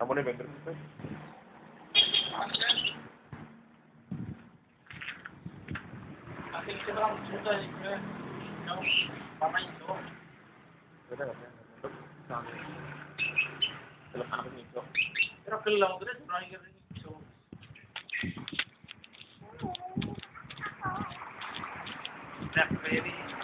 Kamu nih bener sih. Ating kita lang sudah yung pamay ito. Beda nggak sih? Film anak itu. Pero kelang terus berakhir itu. Blackberry.